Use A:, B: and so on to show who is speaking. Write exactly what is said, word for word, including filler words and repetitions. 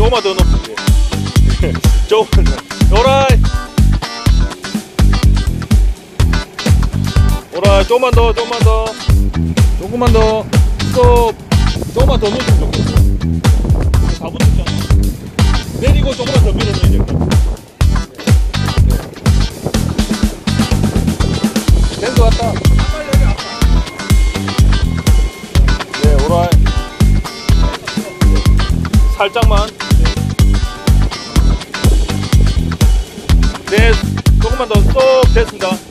A: 조금만 더 높이. 조금만 더. 오라이. 오라이. 조금만 더, 조금만 더. 조금만 더. 스톱. 조금만 더 높이면 좋겠어. 다 붙었잖아. 내리고 조금만 더 밀어넣어야 될 거야. 된 거 같다. 네, 오라이. 살짝만. 네, 조금만 더. 스톱. 됐습니다.